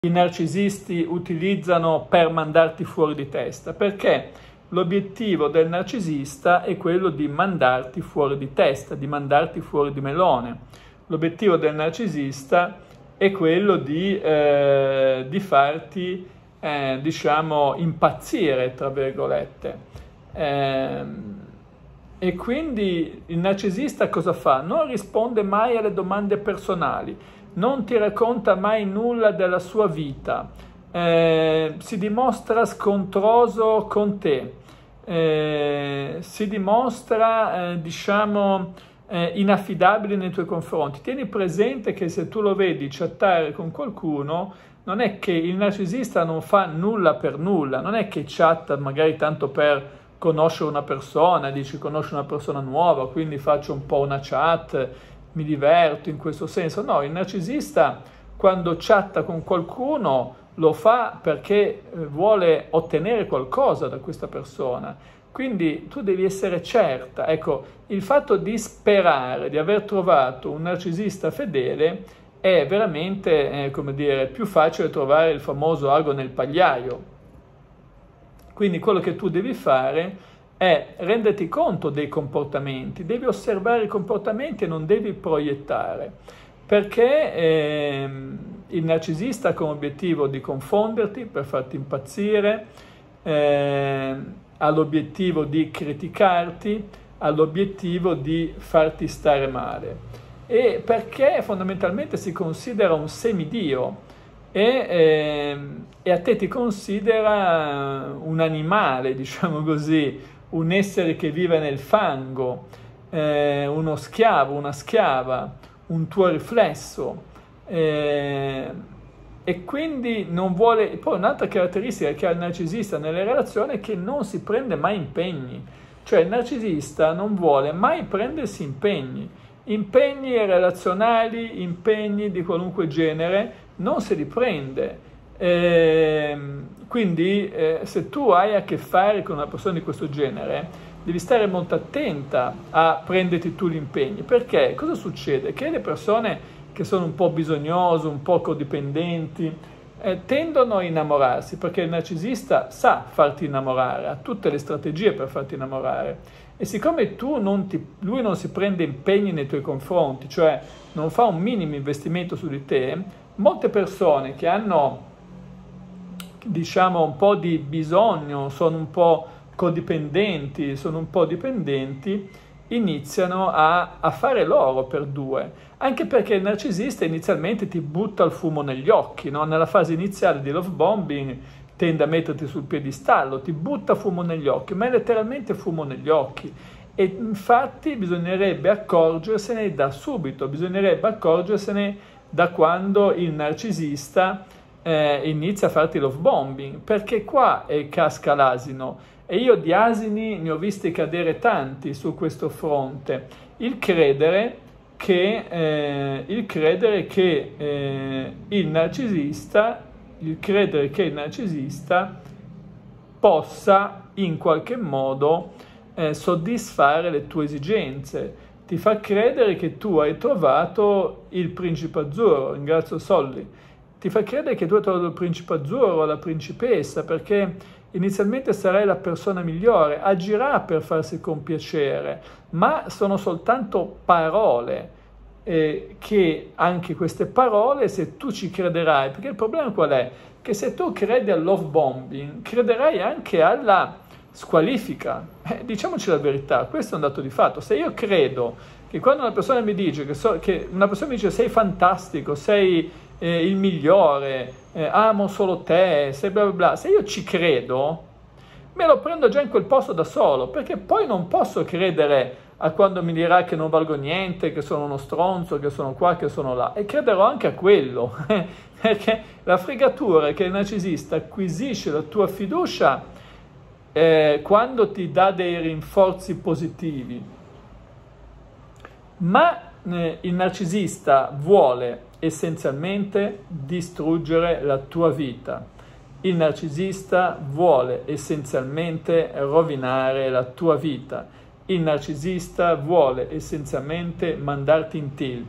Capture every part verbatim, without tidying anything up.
i narcisisti utilizzano per mandarti fuori di testa? Perché l'obiettivo del narcisista è quello di mandarti fuori di testa, di mandarti fuori di melone. L'obiettivo del narcisista è quello di, eh, di farti, eh, diciamo, impazzire, tra virgolette. Eh, e quindi il narcisista cosa fa? Non risponde mai alle domande personali, non ti racconta mai nulla della sua vita, eh, si dimostra scontroso con te, eh, si dimostra, eh, diciamo, eh, inaffidabile nei tuoi confronti. Tieni presente che se tu lo vedi chattare con qualcuno, non è che il narcisista non fa nulla per nulla, non è che chatta magari tanto per conoscere una persona, dici conosco una persona nuova, quindi faccio un po' una chat, mi diverto in questo senso. No, il narcisista quando chatta con qualcuno lo fa perché vuole ottenere qualcosa da questa persona. Quindi tu devi essere certa. Ecco, il fatto di sperare di aver trovato un narcisista fedele è veramente, eh, come dire, più facile trovare il famoso ago nel pagliaio. Quindi quello che tu devi fare è renderti conto dei comportamenti, devi osservare i comportamenti e non devi proiettare, perché eh, il narcisista ha come obiettivo di confonderti per farti impazzire, eh, ha l'obiettivo di criticarti, ha l'obiettivo di farti stare male, e perché fondamentalmente si considera un semidio e, eh, e a te ti considera un animale, diciamo così, un essere che vive nel fango, eh, uno schiavo, una schiava, un tuo riflesso, eh, e quindi non vuole. Poi un'altra caratteristica che ha il narcisista nelle relazioni è che non si prende mai impegni, cioè il narcisista non vuole mai prendersi impegni, impegni relazionali, impegni di qualunque genere, non se li prende. Eh, quindi eh, se tu hai a che fare con una persona di questo genere, devi stare molto attenta a prenderti tu gli impegni, perché cosa succede? Che le persone che sono un po' bisognose, un po' codipendenti, eh, tendono a innamorarsi, perché il narcisista sa farti innamorare, ha tutte le strategie per farti innamorare, e siccome tu non ti, lui non si prende impegni nei tuoi confronti, cioè non fa un minimo investimento su di te, molte persone che hanno, diciamo, un po' di bisogno, sono un po' codipendenti, sono un po' dipendenti, iniziano a, a fare loro per due, anche perché il narcisista inizialmente ti butta il fumo negli occhi, no? Nella fase iniziale di love bombing tende a metterti sul piedistallo, ti butta fumo negli occhi, ma è letteralmente fumo negli occhi, e infatti bisognerebbe accorgersene da subito, bisognerebbe accorgersene da quando il narcisista eh, inizia a farti love bombing, perché qua è casca l'asino, e io di asini ne ho visti cadere tanti su questo fronte. Il credere che, eh, il, credere che eh, il narcisista, il credere che il narcisista possa in qualche modo eh, soddisfare le tue esigenze, ti fa credere che tu hai trovato il principe azzurro, ringrazio Solly, ti fa credere che tu hai trovato il principe azzurro, la principessa, perché inizialmente sarai la persona migliore, agirà per farsi compiacere, ma sono soltanto parole, eh, che anche queste parole, se tu ci crederai, perché il problema qual è? Che se tu credi al love bombing, crederai anche alla squalifica. Eh, diciamoci la verità, questo è un dato di fatto. Se io credo che quando una persona mi dice che, so, che una persona mi dice sei fantastico, sei eh, il migliore, eh, amo solo te, sei bla bla bla, se io ci credo, me lo prendo già in quel posto da solo, perché poi non posso credere a quando mi dirà che non valgo niente, che sono uno stronzo, che sono qua, che sono là, e crederò anche a quello, perché la fregatura è che il narcisista acquisisce la tua fiducia eh, quando ti dà dei rinforzi positivi, ma eh, il narcisista vuole essenzialmente distruggere la tua vita. Il narcisista vuole essenzialmente rovinare la tua vita. Il narcisista vuole essenzialmente mandarti in tilt.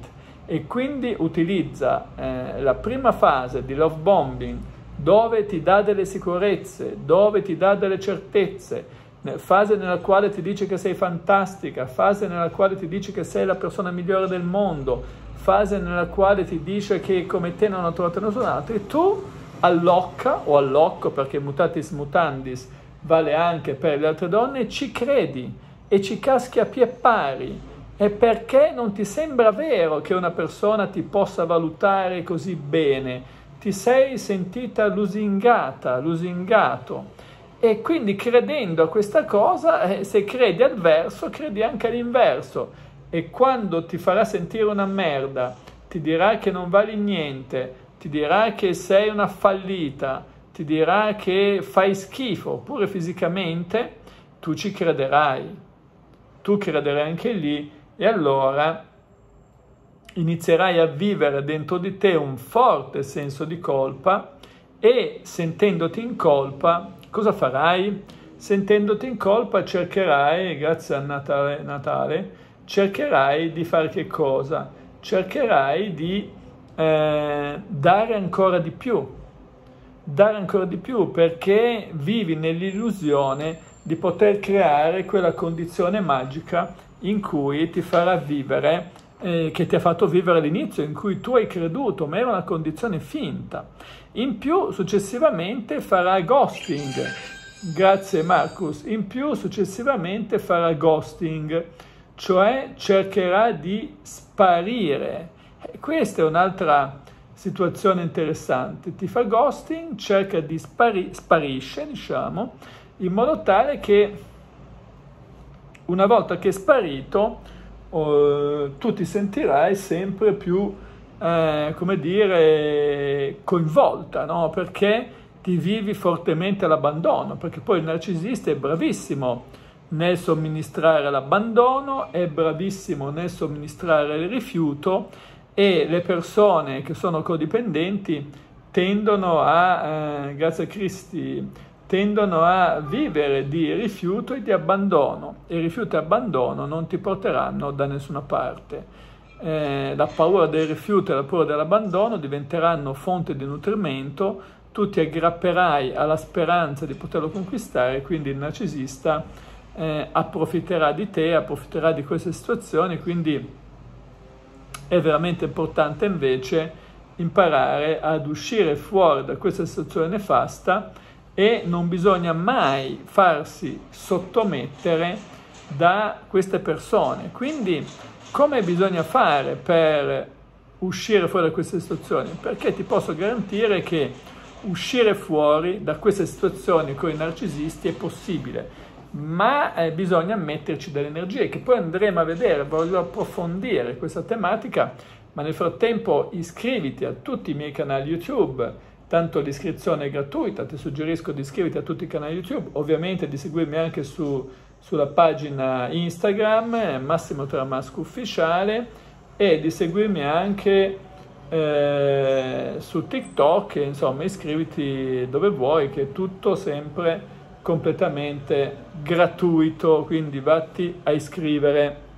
e quindi utilizza eh, la prima fase di love bombing, dove ti dà delle sicurezze, dove ti dà delle certezze, fase nella quale ti dice che sei fantastica, fase nella quale ti dice che sei la persona migliore del mondo, fase nella quale ti dice che come te non ha trovato nessun altro, e tu allocca o allocco, perché mutatis mutandis vale anche per le altre donne, ci credi e ci caschi a pie pari. E perché non ti sembra vero che una persona ti possa valutare così bene? Ti sei sentita lusingata, lusingato. E quindi credendo a questa cosa, eh, se credi al verso, credi anche all'inverso. E quando ti farà sentire una merda, ti dirà che non vali niente, ti dirà che sei una fallita, ti dirà che fai schifo, pure fisicamente, tu ci crederai. Tu crederai anche lì e allora inizierai a vivere dentro di te un forte senso di colpa e sentendoti in colpa, cosa farai? Sentendoti in colpa cercherai, grazie a Natale, Natale cercherai di fare che cosa? Cercherai di eh, dare ancora di più, dare ancora di più perché vivi nell'illusione di poter creare quella condizione magica in cui ti farà vivere, eh, che ti ha fatto vivere all'inizio, in cui tu hai creduto, ma era una condizione finta. In più, successivamente farà ghosting, grazie Marcus, in più successivamente farà ghosting, cioè cercherà di sparire. E questa è un'altra situazione interessante, ti fa ghosting, cerca di spari- sparisce, diciamo, in modo tale che una volta che è sparito, eh, tu ti sentirai sempre più, eh, come dire, coinvolta, no? Perché ti vivi fortemente l'abbandono, perché poi il narcisista è bravissimo nel somministrare l'abbandono, è bravissimo nel somministrare il rifiuto, e le persone che sono codipendenti tendono a, eh, grazie a Cristi, tendono a vivere di rifiuto e di abbandono, e rifiuto e abbandono non ti porteranno da nessuna parte. Eh, la paura del rifiuto e la paura dell'abbandono diventeranno fonte di nutrimento, tu ti aggrapperai alla speranza di poterlo conquistare, quindi il narcisista eh, approfitterà di te, approfitterà di queste situazioni, quindi è veramente importante invece imparare ad uscire fuori da questa situazione nefasta, e non bisogna mai farsi sottomettere da queste persone. Quindi come bisogna fare per uscire fuori da queste situazioni? Perché ti posso garantire che uscire fuori da queste situazioni con i narcisisti è possibile, ma eh, bisogna metterci delle energie che poi andremo a vedere. Voglio approfondire questa tematica, ma nel frattempo iscriviti a tutti i miei canali YouTube, tanto l'iscrizione è gratuita, ti suggerisco di iscriverti a tutti i canali YouTube, ovviamente di seguirmi anche su, sulla pagina Instagram, Massimo Tramasco Ufficiale, e di seguirmi anche eh, su TikTok, e, insomma iscriviti dove vuoi, che è tutto sempre completamente gratuito, quindi vatti a iscrivere.